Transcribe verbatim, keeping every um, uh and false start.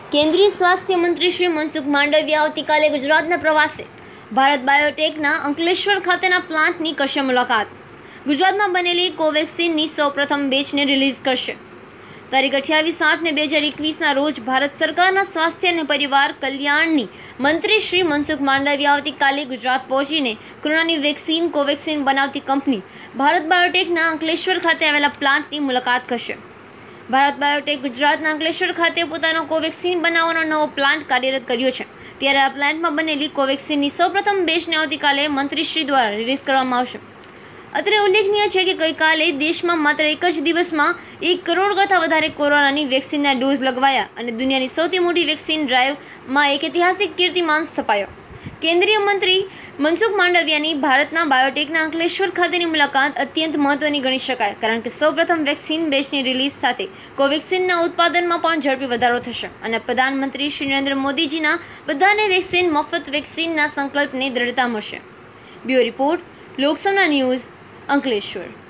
કેન્દ્રીય સ્વાસ્થ્ય મંત્રી શ્રી મનસુખ માંડવિયા આવતીકાલે ગુજરાતના પ્રવાસે ભારત બાયોટેકના અંકલેશ્વર ખાતેના પ્લાન્ટની કરશે મુલાકાત. ગુજરાતમાં બનેલી કોવેક્સિનની સૌપ્રથમ બેચને રિલીઝ કરશે. તારીખ અઠ્યાવીસ આઠ ને બે હજાર એકવીસના રોજ ભારત સરકારના સ્વાસ્થ્ય અને પરિવાર કલ્યાણની મંત્રી શ્રી મનસુખ માંડવિયા આવતીકાલે ગુજરાત પહોંચીને કોરોનાની વેક્સિન કોવેક્સિન બનાવતી કંપની ભારત બાયોટેકના અંકલેશ્વર ખાતે આવેલા પ્લાન્ટની મુલાકાત કરશે. ભારત બાયોટેક ગુજરાતના અંકલેશ્વર ખાતે પોતાનો કોવેક્સિન બનાવવાનો નવો પ્લાન્ટ કાર્યરત કર્યો છે. ત્યારે આ પ્લાન્ટમાં બનેલી કોવેક્સિનની સૌપ્રથમ બેચને આવતીકાલે મંત્રીશ્રી દ્વારા રિલીઝ કરવામાં આવશે. અત્રે ઉલ્લેખનીય છે કે ગઈકાલે દેશમાં માત્ર એક જ દિવસમાં એક કરોડ કરતાં વધારે કોરોનાની વેક્સિનના ડોઝ લગવાયા અને દુનિયાની સૌથી મોટી વેક્સિન ડ્રાઈવમાં એક ઐતિહાસિક કીર્તિમાન સ્થપાયો. કેન્દ્રીય મંત્રી મનસુખ માંડવિયાની ભારતના બાયોટેકના અંકલેશ્વર ખાતેની મુલાકાત અત્યંત મહત્વની ગણી શકાય, કારણ કે સૌપ્રથમ વેક્સિન બેચની રિલીઝ સાથે કોવેક્સિનના ઉત્પાદનમાં પણ ઝડપી વધારો થશે અને પ્રધાનમંત્રી શ્રી નરેન્દ્ર મોદીજીના બધાને વેક્સિન મફત વેક્સિનના સંકલ્પને દ્રઢતા મળશે. બ્યુરો રિપોર્ટ, લોકસમના ન્યૂઝ, અંકલેશ્વર.